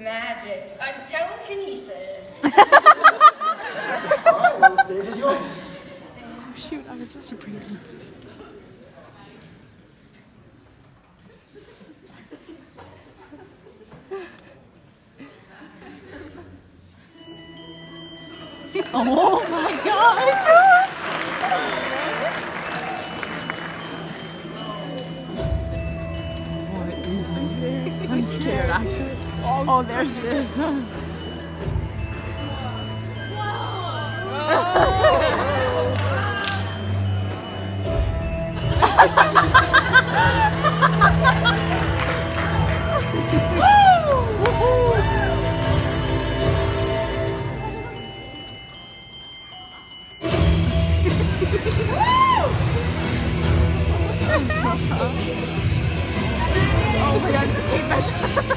Magic. Telekinesis. Alright, well, the stage is yours. Oh shoot, I was supposed to bring it. Oh my god! What is I'm scared. I'm scared actually. Oh, there she is. Oh my god, it's a tape measure.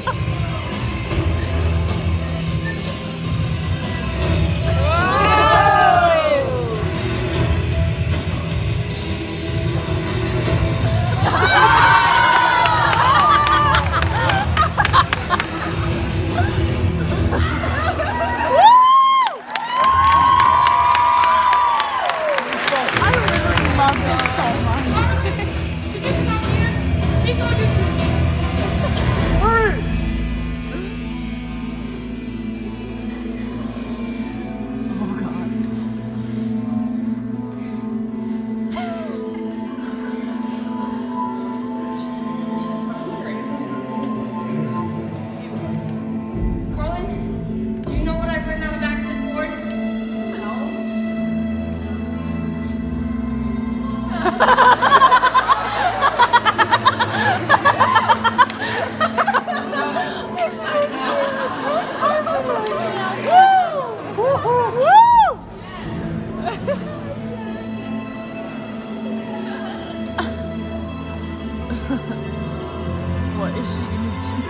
What is she gonna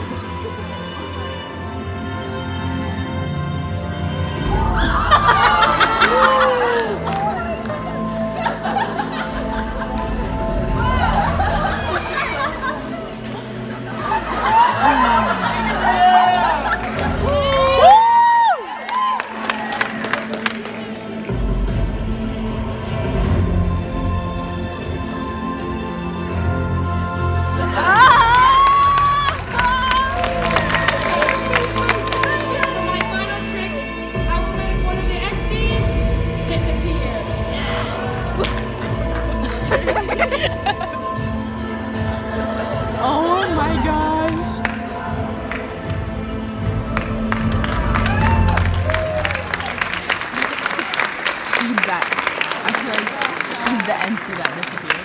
Oh my gosh. She's that. I feel like she's the MC that disappeared.